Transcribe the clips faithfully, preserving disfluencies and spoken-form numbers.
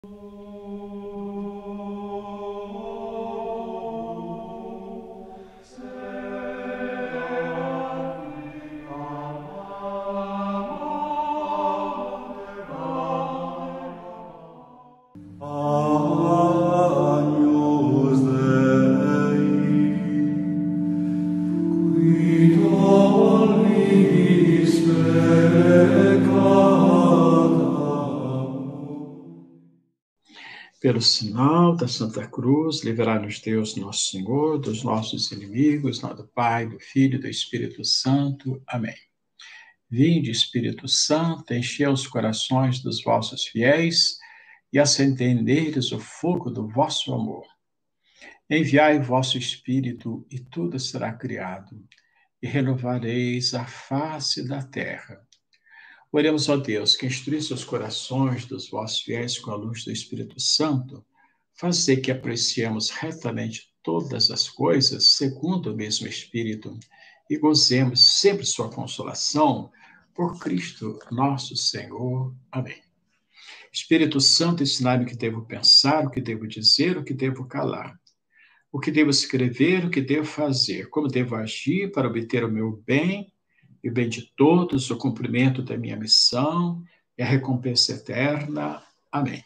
Pelo sinal da Santa Cruz, livrai-nos Deus, nosso Senhor, dos nossos inimigos, em nome do Pai, do Filho e do Espírito Santo. Amém. Vinde, Espírito Santo, enchei os corações dos vossos fiéis e acendei neles o fogo do vosso amor. Enviai o vosso Espírito e tudo será criado, e renovareis a face da terra. Oremos, ó Deus, que instruísse os corações dos vossos fiéis com a luz do Espírito Santo, fazer que apreciemos retamente todas as coisas segundo o mesmo Espírito e gozemos sempre sua consolação por Cristo nosso Senhor. Amém. Espírito Santo, ensinai-me o que devo pensar, o que devo dizer, o que devo calar, o que devo escrever, o que devo fazer, como devo agir para obter o meu bem e o bem de todos, o cumprimento da minha missão e a recompensa eterna. Amém.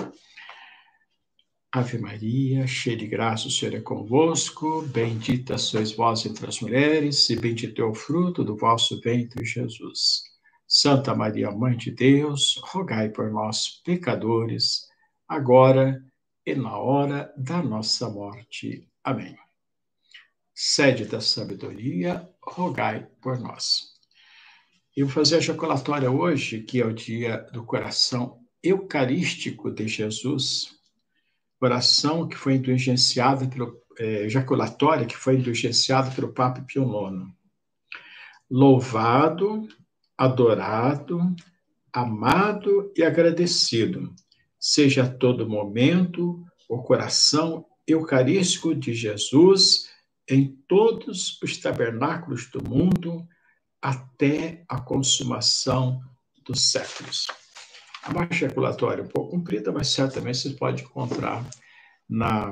Ave Maria, cheia de graça, o Senhor é convosco, bendita sois vós entre as mulheres, e bendito é o fruto do vosso ventre, Jesus. Santa Maria, Mãe de Deus, rogai por nós, pecadores, agora e na hora da nossa morte. Amém. Sede da sabedoria, rogai por nós. Eu vou fazer a ejaculatória hoje, que é o dia do coração eucarístico de Jesus, oração que foi indulgenciada pelo é, ejaculatória que foi indulgenciada pelo Papa Pio nono. Louvado, adorado, amado e agradecido seja a todo momento o coração eucarístico de Jesus em todos os tabernáculos do mundo, até a consumação dos séculos. A marcha ejaculatória é um pouco comprida, mas certamente você pode encontrar na,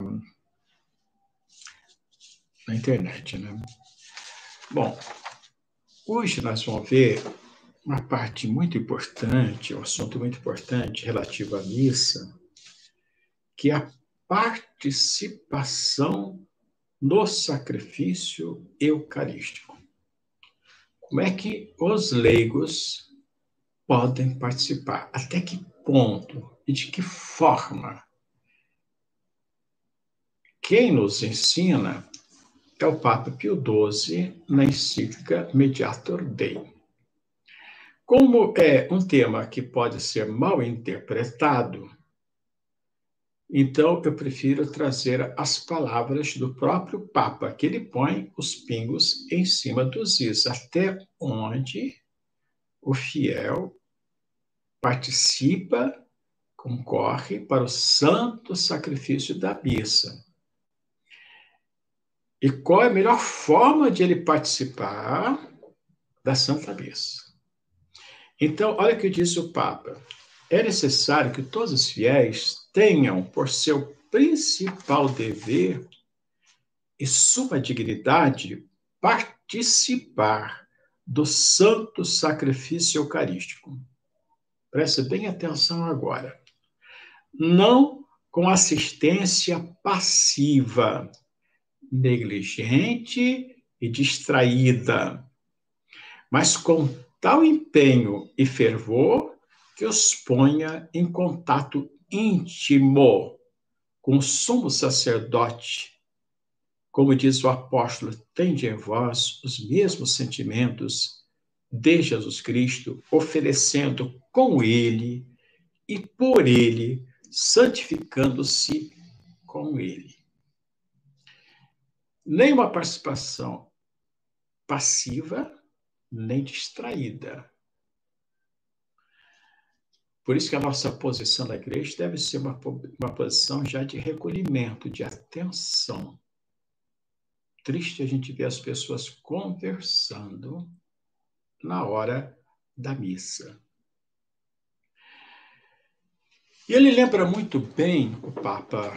na internet, né? Bom, hoje nós vamos ver uma parte muito importante, um assunto muito importante relativo à missa, que é a participação no sacrifício eucarístico. Como é que os leigos podem participar? Até que ponto e de que forma? Quem nos ensina é o Papa Pio doze na encíclica Mediator Dei. Como é um tema que pode ser mal interpretado, então eu prefiro trazer as palavras do próprio Papa, que ele põe os pingos em cima dos is, até onde o fiel participa, concorre para o santo sacrifício da missa. E qual é a melhor forma de ele participar da Santa Missa? Então, olha o que diz o Papa. É necessário que todos os fiéis tenham por seu principal dever e suma dignidade participar do santo sacrifício eucarístico. Preste bem atenção agora. Não com assistência passiva, negligente e distraída, mas com tal empenho e fervor que os ponha em contato íntimo com o sumo sacerdote. Como diz o apóstolo, tende em vós os mesmos sentimentos de Jesus Cristo, oferecendo com ele e por ele, santificando-se com ele. Nem uma participação passiva, nem distraída. Por isso que a nossa posição na igreja deve ser uma, uma posição já de recolhimento, de atenção. Triste a gente ver as pessoas conversando na hora da missa. E ele lembra muito bem, o Papa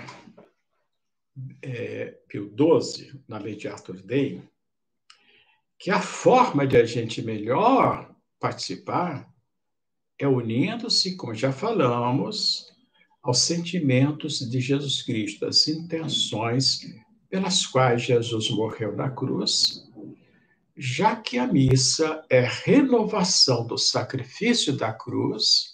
é, Pio doze, na Mediator Dei, que a forma de a gente melhor participar é unindo-se, como já falamos, aos sentimentos de Jesus Cristo, às intenções pelas quais Jesus morreu na cruz, já que a missa é renovação do sacrifício da cruz,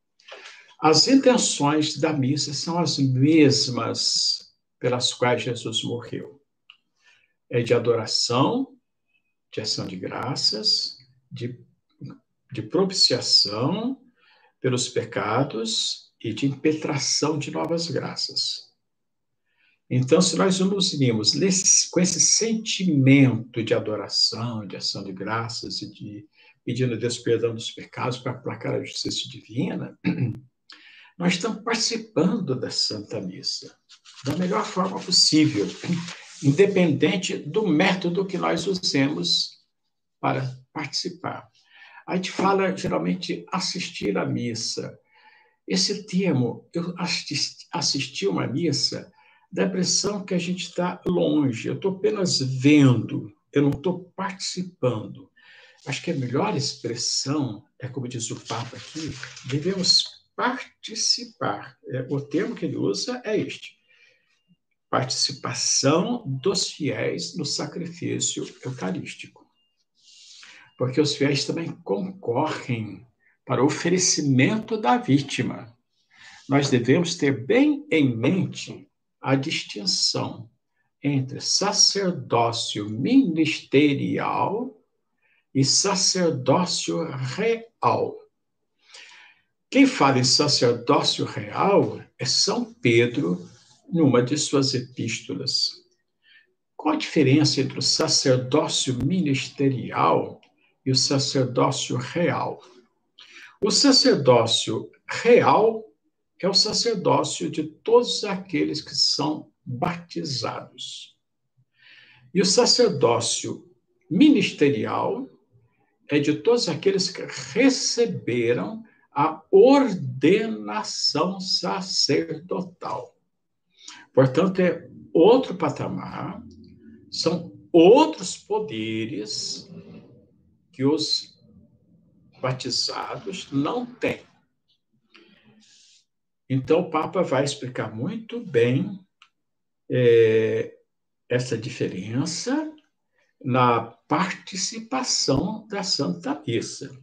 as intenções da missa são as mesmas pelas quais Jesus morreu. É de adoração, de ação de graças, de, de propiciação pelos pecados e de impetração de novas graças. Então, se nós nos unimos nesse, com esse sentimento de adoração, de ação de graças e de pedindo a Deus perdão dos pecados para aplacar a justiça divina, nós estamos participando da Santa Missa da melhor forma possível, independente do método que nós usemos para participar. A gente fala, geralmente, assistir à missa. Esse termo, eu assisti, assisti uma missa, dá a impressão que a gente está longe, eu estou apenas vendo, eu não estou participando. Acho que a melhor expressão é, como diz o Papa aqui, devemos participar. É, o termo que ele usa é este: participação dos fiéis no sacrifício eucarístico. Porque os fiéis também concorrem para o oferecimento da vítima. Nós devemos ter bem em mente a distinção entre sacerdócio ministerial e sacerdócio real. Quem fala em sacerdócio real é São Pedro, numa de suas epístolas. Qual a diferença entre o sacerdócio ministerial e o sacerdócio real? O sacerdócio real é o sacerdócio de todos aqueles que são batizados. E o sacerdócio ministerial é de todos aqueles que receberam a ordenação sacerdotal. Portanto, é outro patamar, são outros poderes que os batizados não têm. Então, o Papa vai explicar muito bem é, essa diferença na participação da Santa Missa.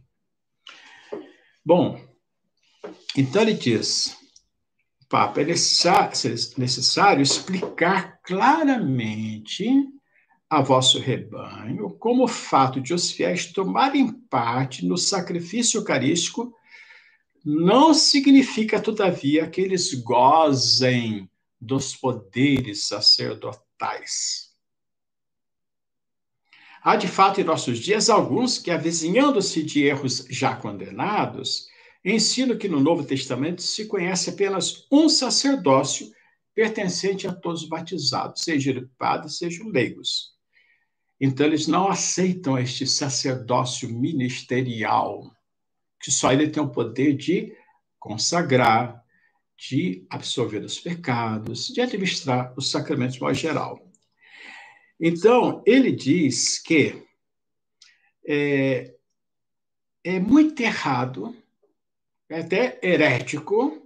Bom, então ele diz, Papa, é necessário explicar claramente a vosso rebanho como o fato de os fiéis tomarem parte no sacrifício eucarístico não significa, todavia, que eles gozem dos poderes sacerdotais. Há, de fato, em nossos dias, alguns que, avizinhando-se de erros já condenados, ensinam que no Novo Testamento se conhece apenas um sacerdócio pertencente a todos os batizados, sejam padres, sejam leigos. Então, eles não aceitam este sacerdócio ministerial, que só ele tem o poder de consagrar, de absolver os pecados, de administrar os sacramentos de modo geral. Então, ele diz que é, é muito errado, é até herético,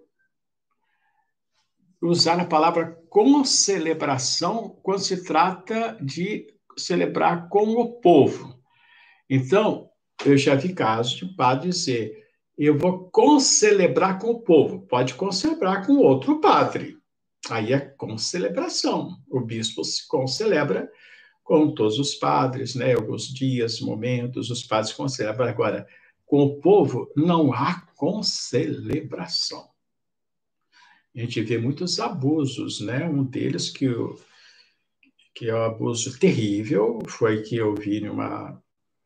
usar a palavra concelebração quando se trata de celebrar com o povo. Então, eu já vi casos de padre dizer, eu vou concelebrar com o povo. Pode concelebrar com outro padre. Aí é concelebração. O bispo se concelebra com todos os padres, né? Alguns dias, momentos, os padres concelebram. Agora, com o povo, não há concelebração. A gente vê muitos abusos, né? Um deles que, eu, que é um abuso terrível, foi que eu vi numa,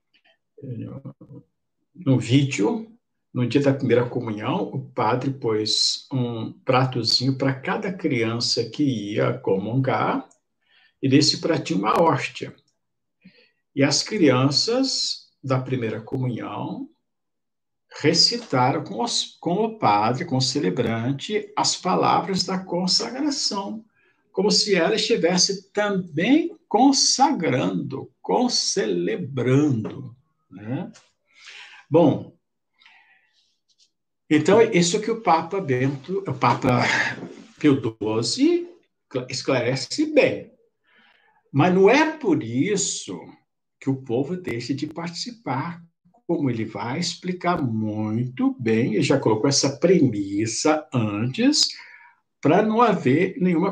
num vídeo, no dia da primeira comunhão, o padre pôs um pratozinho para cada criança que ia comungar, e nesse pratinho uma hóstia. E as crianças da primeira comunhão recitaram com, os, com o padre, com o celebrante, as palavras da consagração, como se ela estivesse também consagrando, concelebrando, né? Bom, então é isso que o Papa Bento, o Papa Pio doze esclarece bem. Mas não é por isso que o povo deixa de participar, como ele vai explicar muito bem, ele já colocou essa premissa antes, para não haver nenhuma.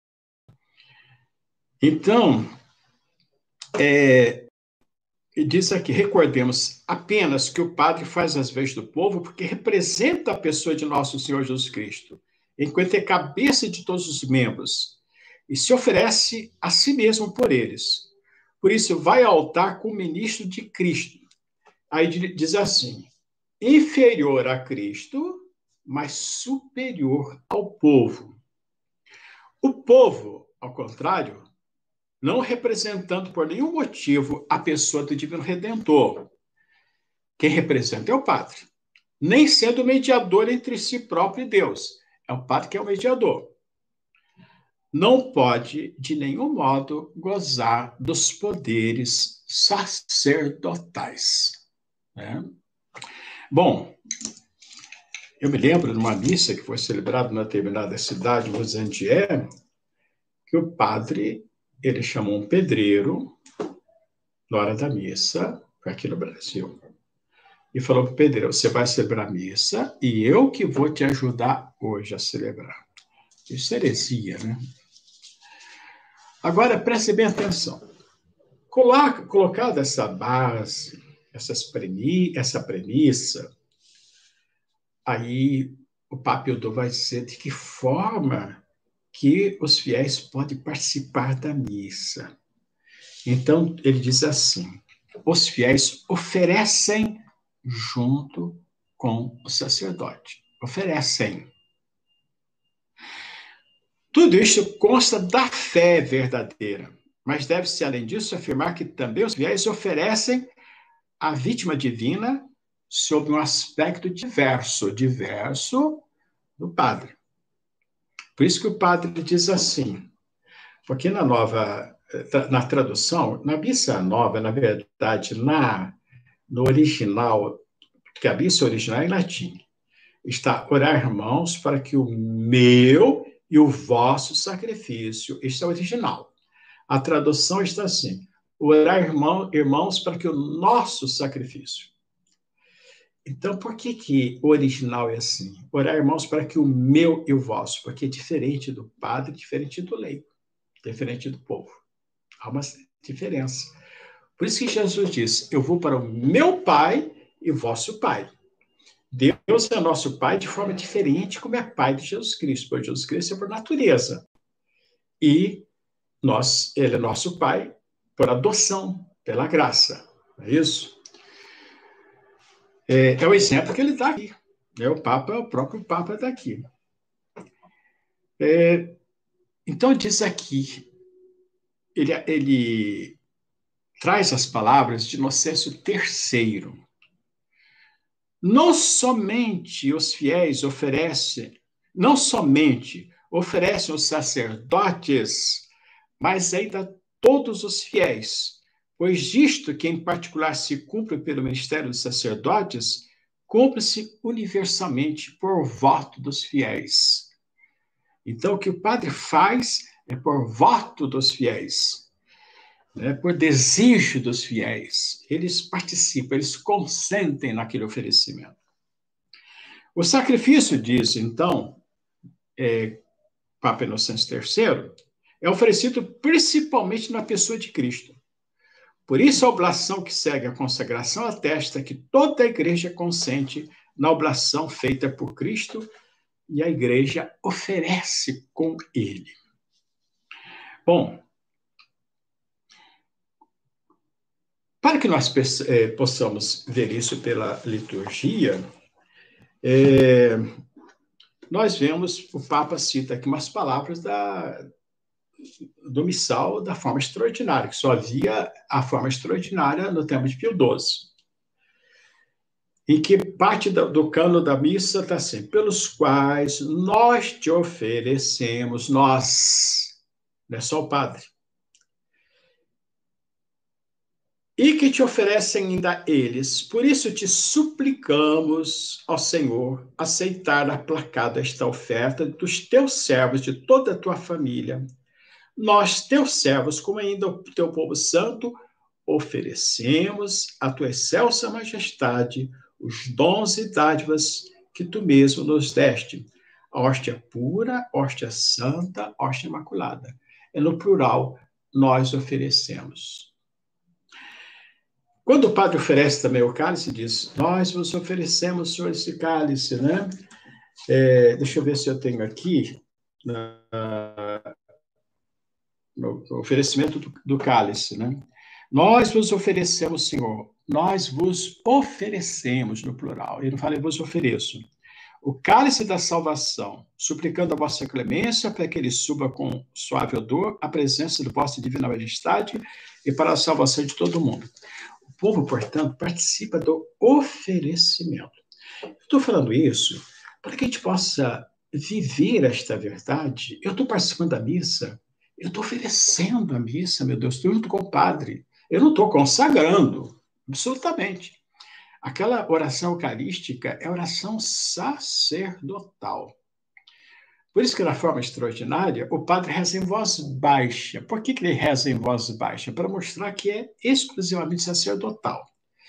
Então, é, diz aqui, recordemos apenas que o padre faz as vezes do povo porque representa a pessoa de nosso Senhor Jesus Cristo, enquanto é cabeça de todos os membros, e se oferece a si mesmo por eles. Por isso, vai ao altar como ministro de Cristo. Aí diz assim, inferior a Cristo, mas superior ao povo. O povo, ao contrário, não representando por nenhum motivo a pessoa do Divino Redentor. Quem representa é o Padre, nem sendo mediador entre si próprio e Deus. É o Padre que é o mediador. Não pode, de nenhum modo, gozar dos poderes sacerdotais. Né? Bom, eu me lembro de uma missa que foi celebrada numa determinada cidade, Rosandier, que o padre, ele chamou um pedreiro na hora da missa, foi aqui no Brasil, e falou para o pedreiro, você vai celebrar a missa e eu que vou te ajudar hoje a celebrar. Isso é heresia, né? Agora, preste bem atenção. Coloca, colocada essa base, essas premi, essa premissa, aí o Papa Pio doze vai dizer de que forma que os fiéis podem participar da missa. Então, ele diz assim, os fiéis oferecem junto com o sacerdote. Oferecem. Tudo isso consta da fé verdadeira, mas deve-se, além disso, afirmar que também os fiéis oferecem a vítima divina sob um aspecto diverso, diverso do padre. Por isso que o padre diz assim, porque na nova, na tradução, na missa nova, na verdade, na, no original, porque a missa original é em latim, está orar, irmãos, para que o meu e o vosso sacrifício, este é o original. A tradução está assim, orar, irmão, irmãos, para que o nosso sacrifício. Então, por que, que o original é assim? Orar, irmãos, para que o meu e o vosso, porque é diferente do padre, diferente do leigo, diferente do povo. Há uma diferença. Por isso que Jesus diz, eu vou para o meu Pai e vosso Pai. Deus é nosso Pai de forma diferente como é Pai de Jesus Cristo, pois Jesus Cristo é por natureza. E nós, ele é nosso Pai por adoção, pela graça. Não é isso? É, é o exemplo que ele dá aqui. É o Papa, o próprio Papa está aqui. É, então, diz aqui, ele, ele traz as palavras de Inocêncio terceiro. Não somente os fiéis oferecem, não somente oferecem os sacerdotes, mas ainda todos os fiéis, pois disto que em particular se cumpre pelo ministério dos sacerdotes, cumpre-se universalmente por voto dos fiéis. Então, o que o padre faz é por voto dos fiéis. Né, por desejo dos fiéis, eles participam, eles consentem naquele oferecimento. O sacrifício, diz, então, é, Papa Inocêncio terceiro, é oferecido principalmente na pessoa de Cristo. Por isso, a oblação que segue a consagração atesta que toda a igreja consente na oblação feita por Cristo e a igreja oferece com ele. Bom, para que nós eh, possamos ver isso pela liturgia, eh, nós vemos, o Papa cita aqui umas palavras da, do missal da forma extraordinária, que só havia a forma extraordinária no tempo de Pio doze. em que parte do, do cano da missa está assim, pelos quais nós te oferecemos, nós, não é só o padre, e que te oferecem ainda eles. Por isso te suplicamos, ó Senhor, aceitar aplacada esta oferta dos teus servos, de toda a tua família. Nós, teus servos, como ainda o teu povo santo, oferecemos à tua excelsa majestade os dons e dádivas que tu mesmo nos deste. A hóstia pura, hóstia santa, hóstia imaculada. É no plural, nós oferecemos. Quando o padre oferece também o cálice, diz, nós vos oferecemos, Senhor, esse cálice, né? É, deixa eu ver se eu tenho aqui, uh, no oferecimento do, do cálice, né? Nós vos oferecemos, Senhor, nós vos oferecemos, no plural, ele não fala, eu vos ofereço, o cálice da salvação, suplicando a vossa clemência para que ele suba com suave odor a presença do vossa divina majestade e para a salvação de todo mundo. O povo, portanto, participa do oferecimento. Estou falando isso para que a gente possa viver esta verdade. Eu estou participando da missa, eu estou oferecendo a missa, meu Deus, estou junto com o padre. Eu não estou consagrando, absolutamente. Aquela oração eucarística é oração sacerdotal. Por isso que, na forma extraordinária, o padre reza em voz baixa. Por que, que ele reza em voz baixa? Para mostrar que é exclusivamente sacerdotal.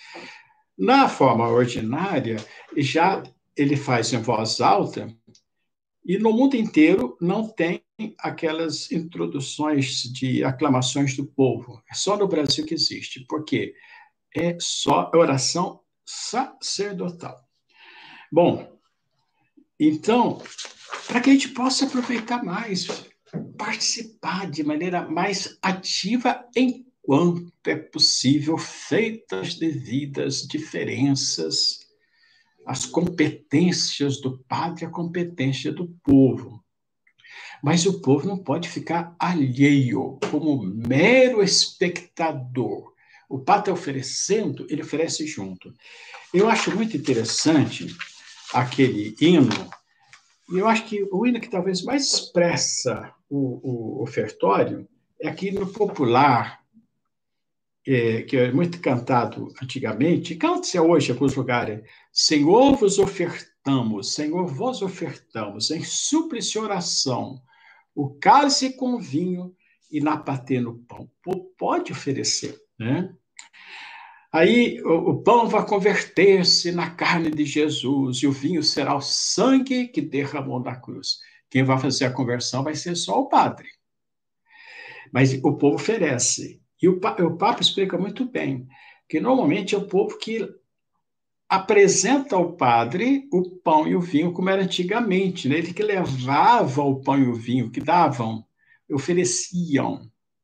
Na forma ordinária, já ele faz em voz alta, e no mundo inteiro não tem aquelas introduções de aclamações do povo. É só no Brasil que existe. Por quê? É só oração sacerdotal. Bom, então, para que a gente possa aproveitar mais, participar de maneira mais ativa enquanto é possível, feitas as devidas diferenças, as competências do padre, a competência do povo. Mas o povo não pode ficar alheio, como mero espectador. O padre está oferecendo, ele oferece junto. Eu acho muito interessante aquele hino, e eu acho que o hino que talvez mais expressa o, o ofertório é aquele hino popular, é, que é muito cantado antigamente, canta-se hoje em alguns lugares. Senhor, vos ofertamos, Senhor, vos ofertamos, em súplice e oração, o cálice com vinho e na patê no pão. Pode oferecer, né? Aí o, o pão vai converter-se na carne de Jesus e o vinho será o sangue que derramou na cruz. Quem vai fazer a conversão vai ser só o padre. Mas o povo oferece. E o, o Papa explica muito bem que normalmente é o povo que apresenta ao padre o pão e o vinho como era antigamente, né? Ele que levava o pão e o vinho, que davam, ofereciam.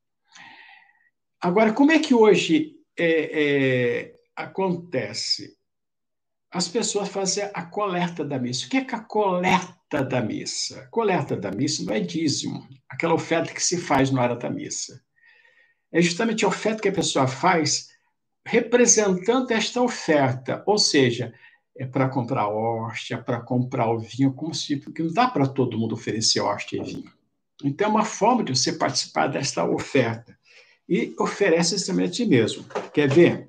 Agora, como é que hoje é, é, acontece? As pessoas fazem a coleta da missa. O que é, que é a coleta da missa? A coleta da missa não é dízimo, aquela oferta que se faz na hora da missa. É justamente a oferta que a pessoa faz representando esta oferta, ou seja, é para comprar hóstia, para comprar o vinho, como se, porque não dá para todo mundo oferecer hóstia e vinho. Então, é uma forma de você participar desta oferta. E oferece também a ti mesmo. Quer ver?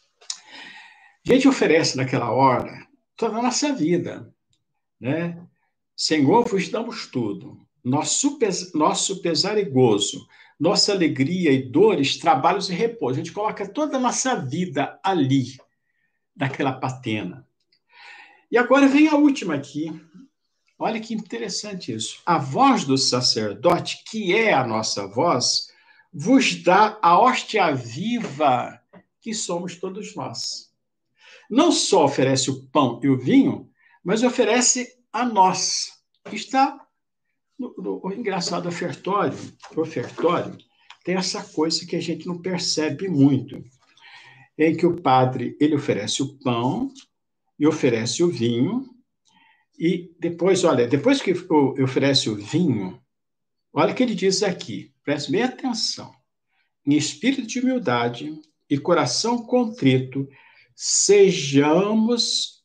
A gente oferece naquela hora toda a nossa vida, né? Senhor, vos damos tudo. Nosso, nosso pesar e gozo, nossa alegria e dores, trabalhos e repouso. A gente coloca toda a nossa vida ali, naquela patena. E agora vem a última aqui. Olha que interessante isso. A voz do sacerdote, que é a nossa voz, vos dá a hóstia viva que somos todos nós. Não só oferece o pão e o vinho, mas oferece a nós, que está no, no, o engraçado ofertório. O ofertório tem essa coisa que a gente não percebe muito, em que o padre ele oferece o pão e oferece o vinho, e depois, olha, depois que oferece o vinho, olha o que ele diz aqui, preste bem atenção. Em espírito de humildade e coração contrito, sejamos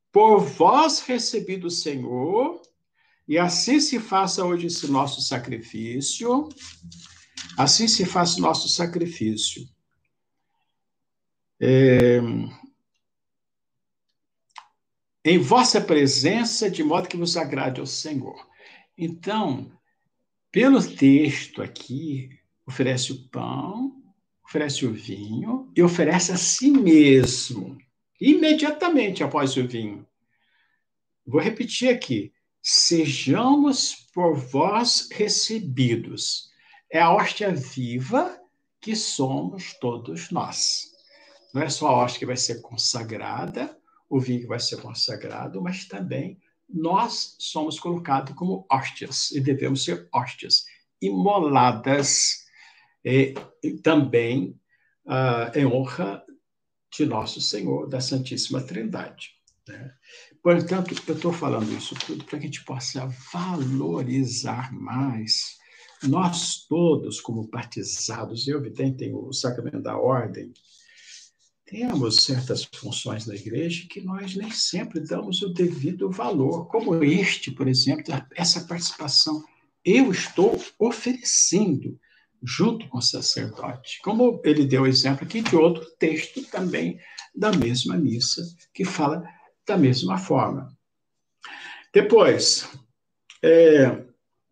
por vós recebi do Senhor, e assim se faça hoje esse nosso sacrifício, assim se faça o nosso sacrifício. É, em vossa presença, de modo que vos agrade ao Senhor. Então, pelo texto aqui, oferece o pão, oferece o vinho e oferece a si mesmo, imediatamente após o vinho. Vou repetir aqui. Sejamos por vós recebidos. É a hóstia viva que somos todos nós. Não é só a hóstia que vai ser consagrada, o vinho que vai ser consagrado, mas também nós somos colocados como hóstias e devemos ser hóstias imoladas e, e também uh, em honra de nosso Senhor, da Santíssima Trindade. Né? Portanto, eu estou falando isso tudo para que a gente possa valorizar mais. Nós todos, como batizados, eu evidente tenho o sacramento da ordem, temos certas funções da igreja que nós nem sempre damos o devido valor, como este, por exemplo, essa participação. Eu estou oferecendo junto com o sacerdote, como ele deu exemplo aqui de outro texto também da mesma missa, que fala da mesma forma. Depois, é,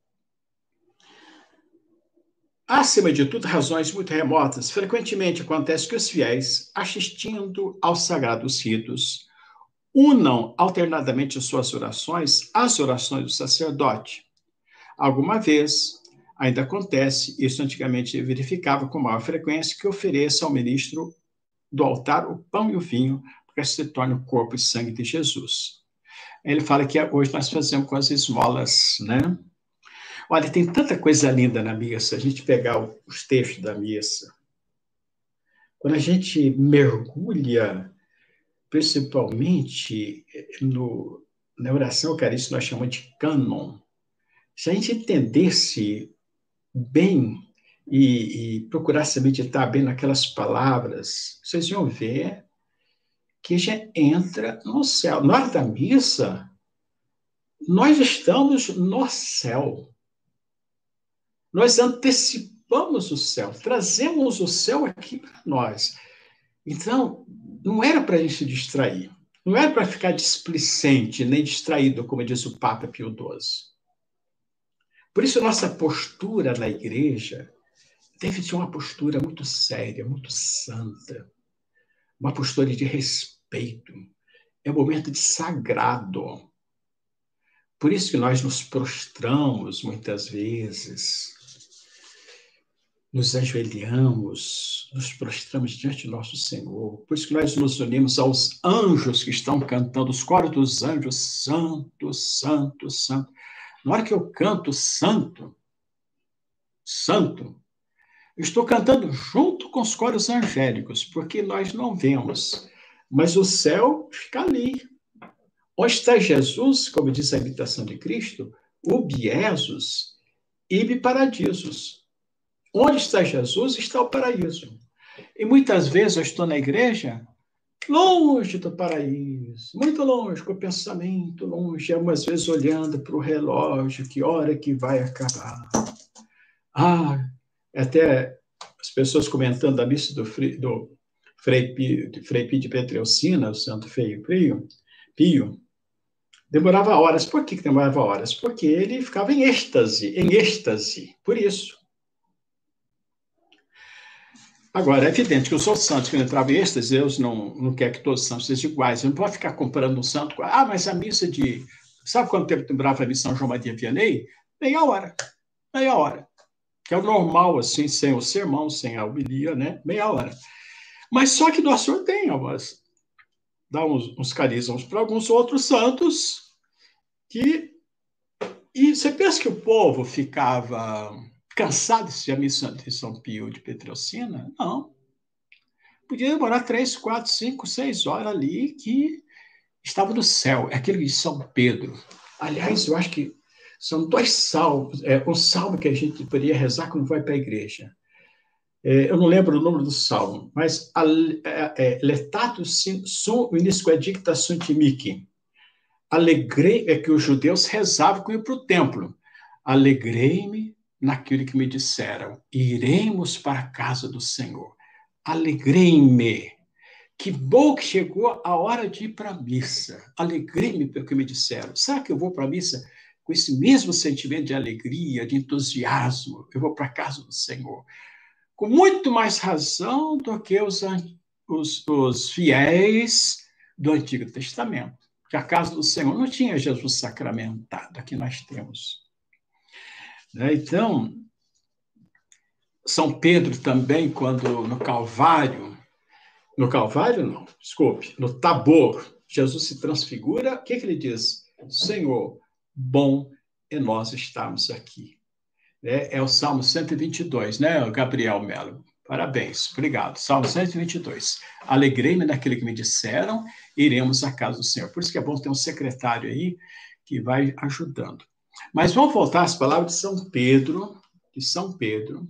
acima de tudo, razões muito remotas, frequentemente acontece que os fiéis, assistindo aos sagrados ritos, unam alternadamente suas orações às orações do sacerdote. Alguma vez, ainda acontece, isso antigamente verificava com maior frequência, que ofereça ao ministro do altar o pão e o vinho, para que se torne o corpo e sangue de Jesus. Ele fala que hoje nós fazemos com as esmolas, né? Olha, tem tanta coisa linda na missa, a gente pegar os textos da missa. Quando a gente mergulha, principalmente no, na oração eucarística, nós chamamos de cânon. Se a gente entendesse bem e, e procurasse meditar bem naquelas palavras, vocês iam ver que já entra no céu. Na hora da missa, nós estamos no céu. Nós antecipamos o céu, trazemos o céu aqui para nós. Então, não era para a gente se distrair, não era para ficar displicente, nem distraído, como diz o Papa Pio doze. Por isso, nossa postura na igreja deve ser uma postura muito séria, muito santa, uma postura de respeito. É um momento de sagrado. Por isso que nós nos prostramos muitas vezes, nos ajoelhamos, nos prostramos diante do nosso Senhor. Por isso que nós nos unimos aos anjos que estão cantando, os coros dos anjos, santo, santo, santo. Na hora que eu canto santo, santo, eu estou cantando junto com os coros angélicos, porque nós não vemos, mas o céu fica ali. Onde está Jesus, como diz a imitação de Cristo, ubi Jesus, ibi paradisos. Onde está Jesus, está o paraíso. E muitas vezes eu estou na igreja, longe do paraíso, muito longe, com o pensamento longe, algumas vezes olhando para o relógio, que hora que vai acabar. Ah, até as pessoas comentando a missa do, Frei, do Frei, Pio, Frei Pio de Petreucina, o Santo Feio Pio, Pio, demorava horas. Por que demorava horas? Porque ele ficava em êxtase, em êxtase, por isso. Agora, é evidente que os outros santos que entravam em êxtase, Deus não, não quer que todos os santos sejam iguais. Você não pode ficar comparando um santo com... Ah, mas a missa de... Sabe quanto tempo demorava a missa São João Maria Vianney? Meia hora. Meia hora. Que é o normal, assim, sem o sermão, sem a homilia, né? Meia hora. Mas só que nosso Senhor tem, mas dá uns, uns carismas para alguns outros santos que... E você pensa que o povo ficava... cansado de assistir a missa de São Pio de Petreucina? Não. Podia demorar três, quatro, cinco, seis horas ali que estava no céu. É aquele de São Pedro. Aliás, eu acho que são dois salmos. É, um salmo que a gente poderia rezar quando vai para a igreja. É, eu não lembro o nome do salmo, mas Letatus sum unisque edicta sunt mihi. Alegrei, é que os judeus rezavam com ir para o templo. Alegrei-me naquilo que me disseram, iremos para a casa do Senhor. Alegrei-me. Que bom que chegou a hora de ir para a missa. Alegrei-me pelo que me disseram. Será que eu vou para a missa com esse mesmo sentimento de alegria, de entusiasmo? Eu vou para a casa do Senhor. Com muito mais razão do que os, os, os fiéis do Antigo Testamento. Porque a casa do Senhor não tinha Jesus sacramentado, aqui nós temos. Então, São Pedro também, quando no Calvário, no Calvário não, desculpe, no Tabor, Jesus se transfigura, o que, que ele diz? Senhor, bom é nós estarmos aqui. É, é o Salmo cento e vinte e dois, né, Gabriel Melo? Parabéns, obrigado. Salmo cento e vinte e dois. Alegrei-me naquilo que me disseram, iremos à casa do Senhor. Por isso que é bom ter um secretário aí que vai ajudando. Mas vamos voltar às palavras de São Pedro, de São Pedro,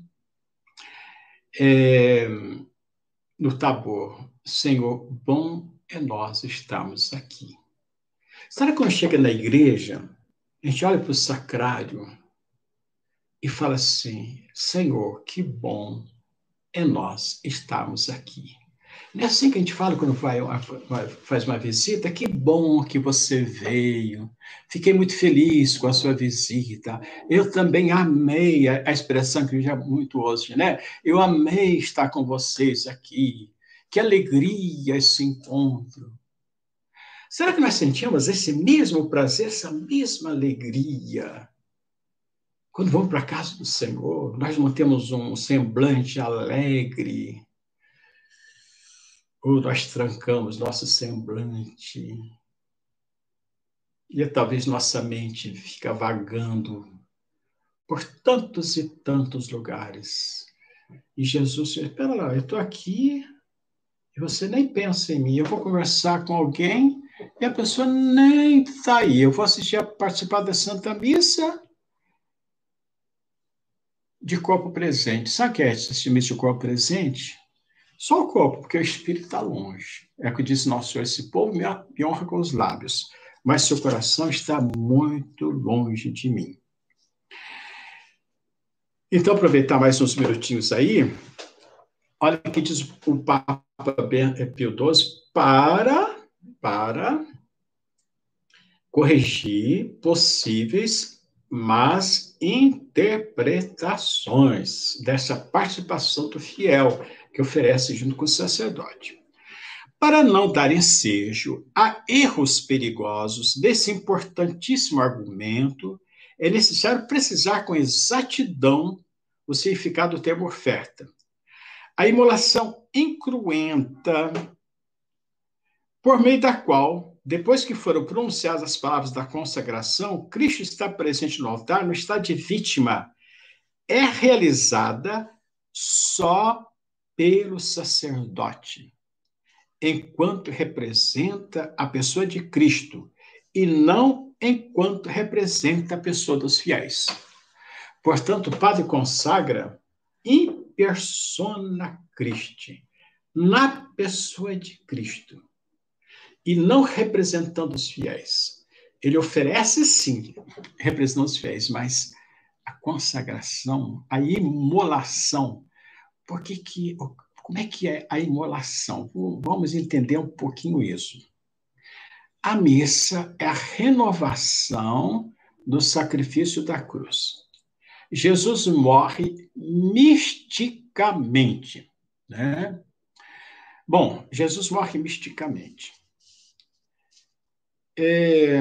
é, no Tabor. Senhor, bom é nós estarmos aqui. Sabe quando chega na igreja, a gente olha para o sacrário e fala assim, Senhor, que bom é nós estarmos aqui. Não é assim que a gente fala quando vai, vai, faz uma visita? Que bom que você veio. Fiquei muito feliz com a sua visita. Eu também amei a, a expressão que eu já muito hoje, né? Eu amei estar com vocês aqui. Que alegria esse encontro. Será que nós sentimos esse mesmo prazer, essa mesma alegria? Quando vamos para a casa do Senhor, nós não temos um semblante alegre, ou nós trancamos nosso semblante, e talvez nossa mente fica vagando por tantos e tantos lugares. E Jesus diz, espera lá, eu estou aqui, e você nem pensa em mim, eu vou conversar com alguém, e a pessoa nem está aí. Eu vou assistir a participar da Santa Missa de corpo presente. Sabe o que é assistir missa de corpo presente? Só o corpo, porque o espírito está longe. É o que disse Nosso Senhor, esse povo me honra com os lábios, mas seu coração está muito longe de mim. Então, aproveitar mais uns minutinhos aí, olha o que diz o Papa Pio doze para, para corrigir possíveis más interpretações dessa participação do fiel que oferece junto com o sacerdote. Para não dar ensejo a erros perigosos desse importantíssimo argumento, é necessário precisar com exatidão o significado do termo oferta. A imolação incruenta, por meio da qual, depois que foram pronunciadas as palavras da consagração, Cristo está presente no altar no estado de vítima, é realizada só pelo sacerdote, enquanto representa a pessoa de Cristo, e não enquanto representa a pessoa dos fiéis. Portanto, o padre consagra in persona Christi, na pessoa de Cristo, e não representando os fiéis. Ele oferece, sim, representando os fiéis, mas a consagração, a imolação, por que que... Como é que é a imolação? Vamos entender um pouquinho isso. A missa é a renovação do sacrifício da cruz. Jesus morre misticamente, né? Bom, Jesus morre misticamente. É...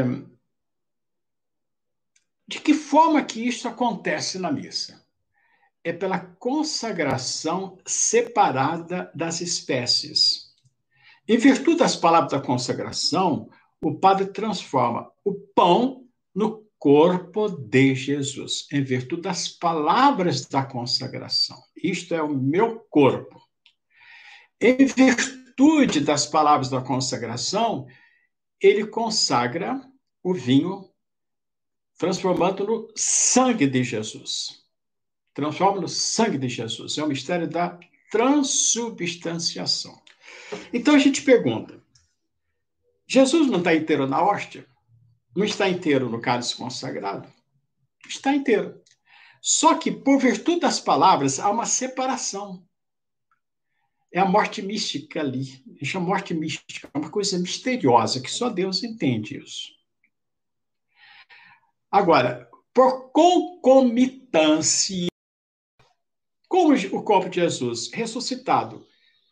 De que forma que isso acontece na missa? É pela consagração separada das espécies. Em virtude das palavras da consagração, o padre transforma o pão no corpo de Jesus, em virtude das palavras da consagração. Isto é o meu corpo. Em virtude das palavras da consagração, ele consagra o vinho, transformando no sangue de Jesus. Transforma no sangue de Jesus. É o mistério da transubstanciação. Então a gente pergunta, Jesus não está inteiro na hóstia? não está inteiro no cálice consagrado? Está inteiro. Só que, por virtude das palavras, há uma separação. É a morte mística ali. Isso é morte mística. É uma coisa misteriosa, que só Deus entende isso. Agora, por concomitância, como o corpo de Jesus ressuscitado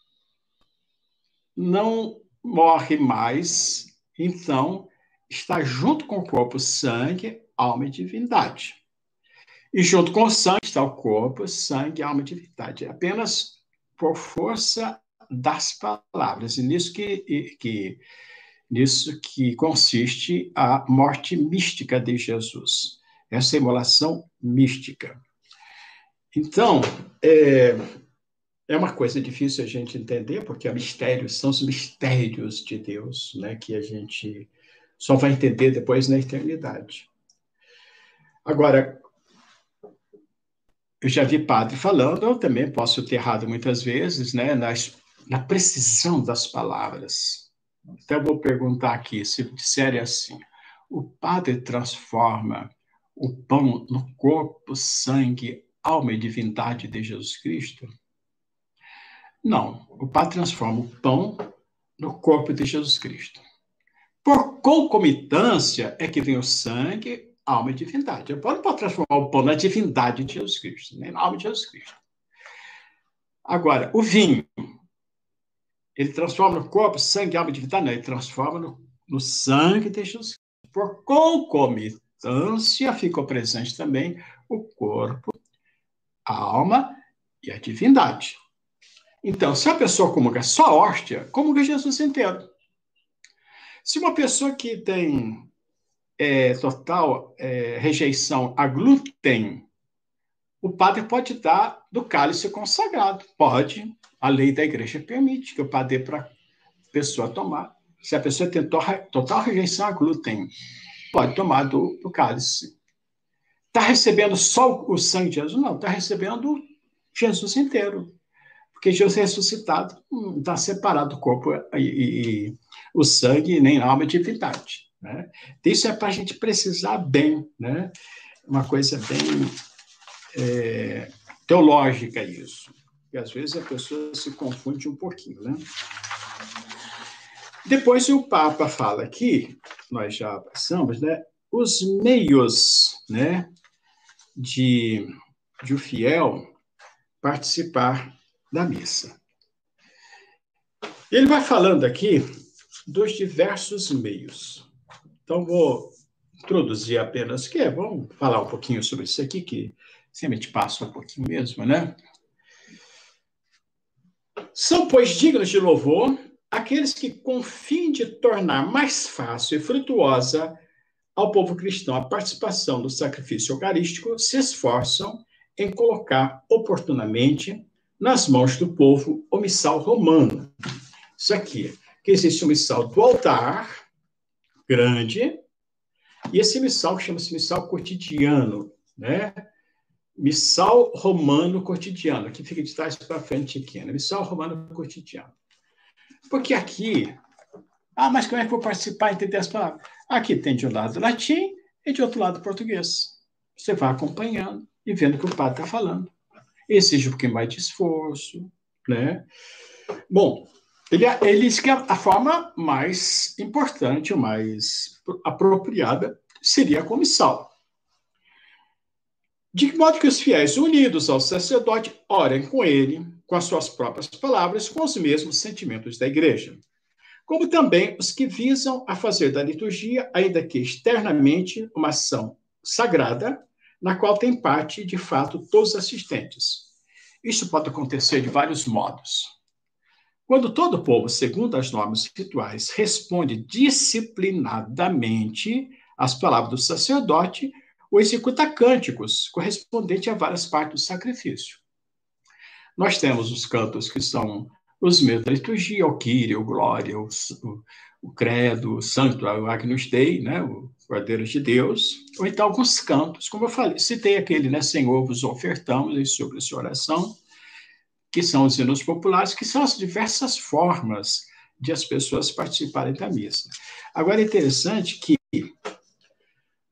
não morre mais, então está junto com o corpo, sangue, alma e divindade. E junto com o sangue está o corpo, sangue, alma e divindade. Apenas por força das palavras. E nisso que, que, nisso que consiste a morte mística de Jesus. Essa imolação mística. Então, é, é uma coisa difícil a gente entender, porque é mistério, são os mistérios de Deus, né, que a gente só vai entender depois na eternidade. Agora, eu já vi padre falando, eu também posso ter errado muitas vezes, né, nas, na precisão das palavras. Então, eu vou perguntar aqui, se disserem assim, o padre transforma o pão no corpo, sangue, alma e divindade de Jesus Cristo? Não, o padre transforma o pão no corpo de Jesus Cristo. Por concomitância é que vem o sangue, alma e divindade. Eu não posso transformar o pão na divindade de Jesus Cristo, nem na alma de Jesus Cristo. Agora, o vinho, ele transforma no corpo, sangue, alma e divindade? Não, ele transforma no, no sangue de Jesus Cristo. Por concomitância ficou presente também o corpo, a alma e a divindade. Então, se a pessoa comunga só a hóstia, comunga Jesus inteiro. Se uma pessoa que tem é, total é, rejeição a glúten, o padre pode dar do cálice consagrado. Pode. A lei da igreja permite que o padre dê para a pessoa tomar. Se a pessoa tem total rejeição a glúten, pode tomar do, do cálice. Está recebendo só o sangue de Jesus? Não, está recebendo Jesus inteiro. Porque Jesus ressuscitado não está separado do corpo e, e, e o sangue, nem a alma e divindade. Né? Isso é para a gente precisar bem, né? Uma coisa bem é, teológica isso. E às vezes a pessoa se confunde um pouquinho, né? Depois o Papa fala aqui, nós já passamos, né? Os meios, né, de, de o fiel participar da missa. Ele vai falando aqui dos diversos meios. Então, vou introduzir apenas, que é, vamos falar um pouquinho sobre isso aqui, que sempre te passa um pouquinho mesmo, né? São, pois, dignos de louvor aqueles que, com fim de tornar mais fácil e frutuosa ao povo cristão a participação do sacrifício eucarístico, se esforçam em colocar oportunamente nas mãos do povo o missal romano. Isso aqui, que existe um missal do altar, grande, e esse missal que chama-se missal cotidiano, né? Missal romano cotidiano, que fica de trás para frente aqui, né? Missal romano cotidiano. Porque aqui, ah, mas como é que eu vou participar e entender as palavras? Aqui tem de um lado latim e de outro lado português. Você vai acompanhando e vendo o que o padre está falando. Exige um pouquinho mais de esforço, né? Bom, ele, ele diz que a, a forma mais importante, mais apropriada, seria a comissal. De modo que os fiéis unidos ao sacerdote orem com ele, com as suas próprias palavras, com os mesmos sentimentos da igreja. Como também os que visam a fazer da liturgia, ainda que externamente, uma ação sagrada, na qual tem parte, de fato, todos os assistentes. Isso pode acontecer de vários modos. Quando todo o povo, segundo as normas rituais, responde disciplinadamente às palavras do sacerdote, ou executa cânticos correspondentes a várias partes do sacrifício. Nós temos os cantos que são os mesmos da liturgia, o Kyrie, o Glória, o, o, o Credo, o Santo, o Agnus Dei, né, o Cordeiro de Deus, ou então alguns cantos, como eu falei, citei aquele, né, Senhor, vos ofertamos em sobre a sua oração, que são os hinos populares, que são as diversas formas de as pessoas participarem da missa. Agora, é interessante que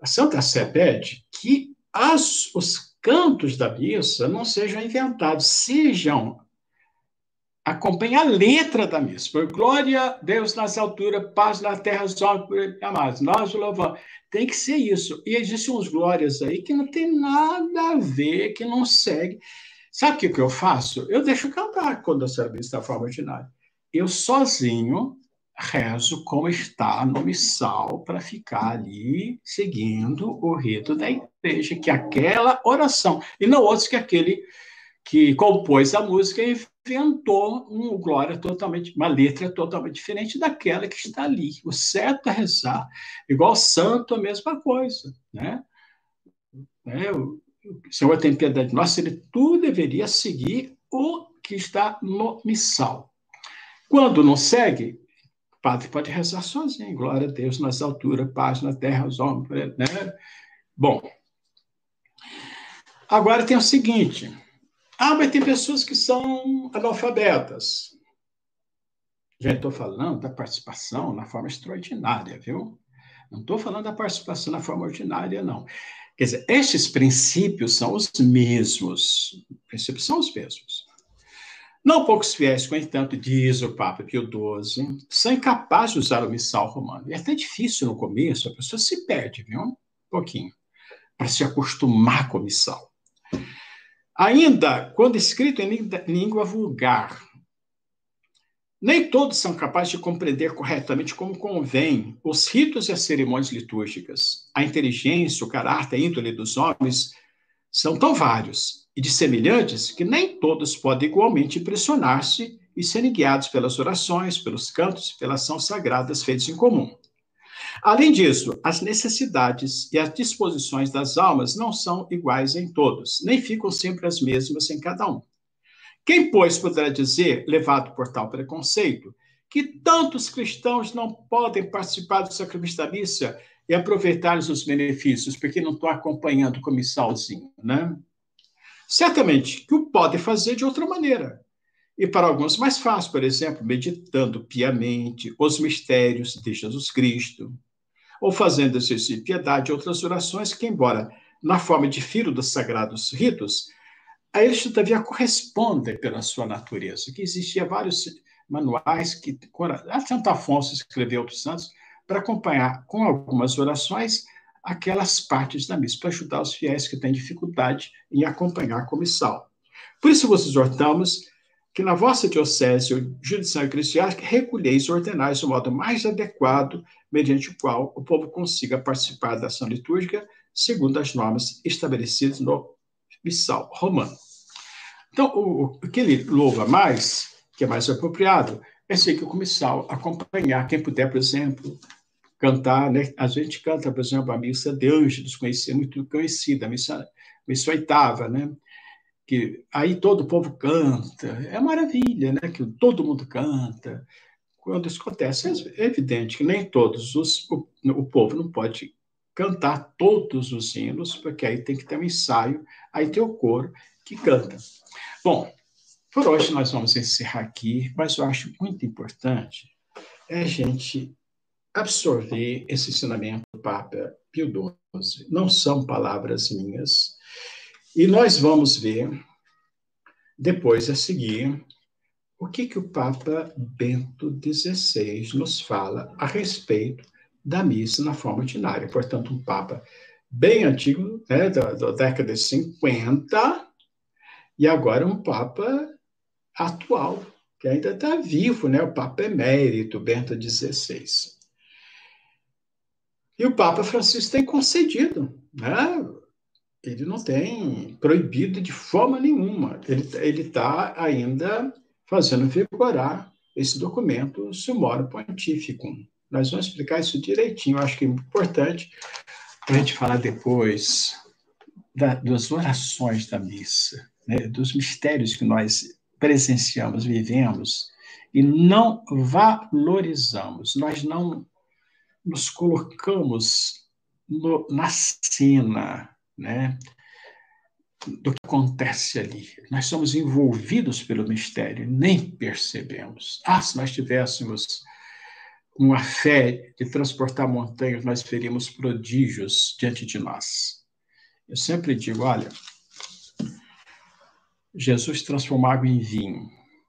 A Santa Sé pede que as, os cantos da missa não sejam inventados, sejam, acompanhem a letra da missa. Por glória a Deus nas alturas, paz na terra, os homens amados. Nós o louvamos. Tem que ser isso. E existem uns glórias aí que não tem nada a ver, que não segue. Sabe o que, que eu faço? Eu deixo cantar quando eu celebro isso da forma ordinária. Eu sozinho rezo como está no missal para ficar ali seguindo o rito da igreja, que é aquela oração. E não outros que aquele que compôs a música e inventou um glória totalmente, uma letra totalmente diferente daquela que está ali. O certo é rezar, igual santo, a mesma coisa, né? É, o Senhor tem piedade de nós, ele tudo deveria seguir o que está no missal. Quando não segue, o padre pode rezar sozinho, glória a Deus nas alturas, paz na terra, os homens, né? Bom, agora tem o seguinte, ah, mas tem pessoas que são analfabetas. Já estou falando da participação na forma extraordinária, viu? Não estou falando da participação na forma ordinária, não. Quer dizer, estes princípios são os mesmos. Os princípios são os mesmos. Não poucos fiéis, com entanto, diz o Papa Pio doze, são incapazes de usar o missal romano. É até difícil no começo, a pessoa se perde, viu? Um pouquinho, para se acostumar com o missal. Ainda, quando escrito em língua vulgar, nem todos são capazes de compreender corretamente como convém os ritos e as cerimônias litúrgicas. A inteligência, o caráter, a índole dos homens são tão vários e dissemelhantes que nem todos podem igualmente impressionar-se e serem guiados pelas orações, pelos cantos e pelas ações sagradas feitas em comum. Além disso, as necessidades e as disposições das almas não são iguais em todos, nem ficam sempre as mesmas em cada um. Quem, pois, poderá dizer, levado por tal preconceito, que tantos cristãos não podem participar do sacrifício da missa e aproveitar os benefícios, porque não estão acompanhando com o missalzinho, né? Certamente que o podem fazer de outra maneira. E para alguns mais fácil, por exemplo, meditando piamente os mistérios de Jesus Cristo, ou fazendo exercício de piedade e outras orações que, embora na forma difira dos sagrados ritos, a eles, todavia, correspondem pela sua natureza, que existia vários manuais que a Santo Afonso escreveu outros santos para acompanhar com algumas orações aquelas partes da missa, para ajudar os fiéis que têm dificuldade em acompanhar com missal. Por isso vos exortamos que na vossa diocese ou jurisdição eclesiástica recolheis e ordenais o modo mais adequado, mediante o qual o povo consiga participar da ação litúrgica segundo as normas estabelecidas no missal romano. Então, o, o que ele louva mais, que é mais apropriado, é seguir com o missal, acompanhar. Quem puder, por exemplo, cantar, né? A gente canta, por exemplo, a missa de Ângelos, conhecida, muito conhecida, a missa, missa oitava, né? Que aí todo o povo canta, é maravilha, né? Que todo mundo canta. Quando isso acontece, é evidente que nem todos os, o, o povo não pode cantar todos os hinos, porque aí tem que ter um ensaio, aí tem o coro que canta. Bom, por hoje nós vamos encerrar aqui, mas eu acho muito importante é a gente absorver esse ensinamento do Papa Pio doze. Não são palavras minhas. E nós vamos ver, depois a seguir, o que, que o Papa Bento dezesseis nos fala a respeito da missa na forma ordinária. Portanto, um Papa bem antigo, né, da, da década de cinquenta, e agora um Papa atual, que ainda está vivo, né, o Papa Emérito, Bento dezesseis. E o Papa Francisco tem concedido, né? Ele não tem proibido de forma nenhuma, ele está ainda fazendo vigorar esse documento Sumorum Pontificum. Nós vamos explicar isso direitinho, eu acho que é importante para a gente falar depois da, das orações da missa, né, dos mistérios que nós presenciamos, vivemos, e não valorizamos, nós não nos colocamos no, na cena, né, do que acontece ali. Nós somos envolvidos pelo mistério, nem percebemos. Ah, se nós tivéssemos com a fé de transportar montanhas, nós veríamos prodígios diante de nós. Eu sempre digo, olha, Jesus transformou água em vinho.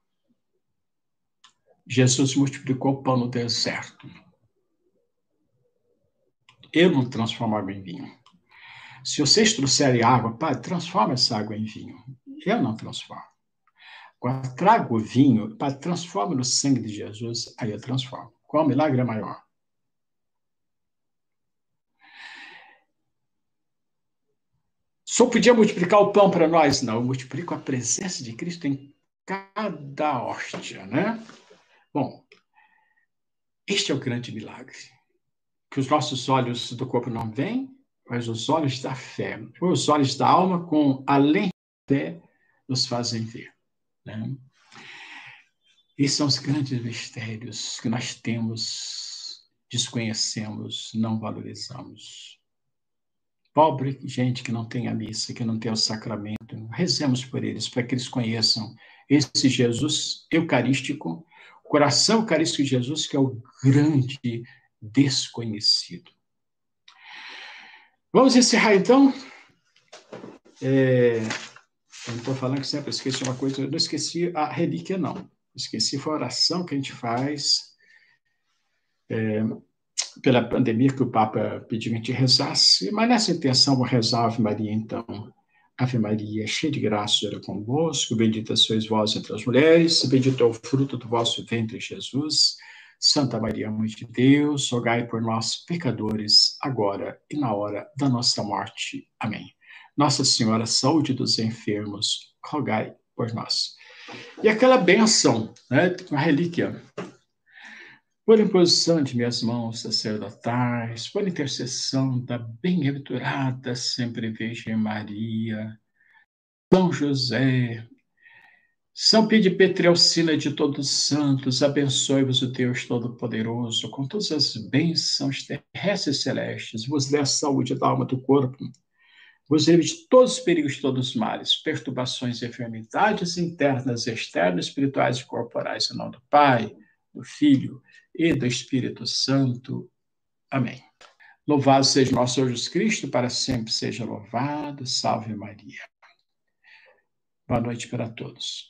Jesus multiplicou o pão no deserto. Eu não transformo água em vinho. Se vocês trouxerem água, pai, transforma essa água em vinho. Eu não transformo. Agora, trago o vinho, pai, transforma no sangue de Jesus, aí eu transformo. Qual milagre é maior? Só podia multiplicar o pão para nós? Não, eu multiplico a presença de Cristo em cada hóstia, né? Bom, este é o grande milagre. Que os nossos olhos do corpo não veem, mas os olhos da fé, os olhos da alma, com além da fé, nos fazem ver, né? Esses são os grandes mistérios que nós temos, desconhecemos, não valorizamos. Pobre gente que não tem a missa, que não tem o sacramento, rezemos por eles, para que eles conheçam esse Jesus eucarístico, o coração eucarístico de Jesus, que é o grande desconhecido. Vamos encerrar, então? É, eu estou falando que sempre esqueci uma coisa, eu não esqueci a relíquia, não. Esqueci, foi a oração que a gente faz é, pela pandemia, que o Papa pediu que a gente rezasse, mas nessa intenção vou rezar a Ave Maria, então. Ave Maria, cheia de graça, o Senhor é convosco, bendita sois vós entre as mulheres, bendito é o fruto do vosso ventre, Jesus. Santa Maria, Mãe de Deus, rogai por nós, pecadores, agora e na hora da nossa morte. Amém. Nossa Senhora, saúde dos enfermos, rogai por nós. E aquela benção, né, a relíquia. Por imposição de minhas mãos sacerdotais, por intercessão da bem-aventurada sempre Virgem Maria, São José, São Pio de Petrelcina de todos os santos, abençoe-vos o Deus Todo-Poderoso, com todas as bênçãos terrestres e celestes, vos dê a saúde da alma e do corpo, vos livre de todos os perigos, de todos os males, perturbações e enfermidades internas, externas, espirituais e corporais, em nome do Pai, do Filho e do Espírito Santo. Amém. Louvado seja nosso Senhor Jesus Cristo, para sempre seja louvado. Salve Maria. Boa noite para todos.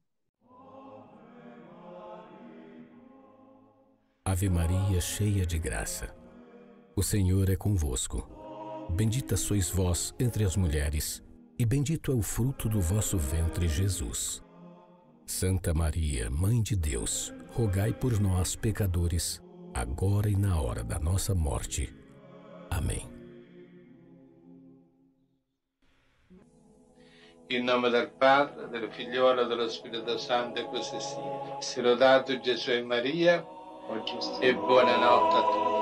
Ave Maria, cheia de graça, o Senhor é convosco. Bendita sois vós entre as mulheres, e bendito é o fruto do vosso ventre, Jesus. Santa Maria, Mãe de Deus, rogai por nós, pecadores, agora e na hora da nossa morte. Amém. In nome del Padre, del Figliolo e dello Spirito Santo, e così sia. Sia lodato Gesù e Maria, e buonanotte a tutti.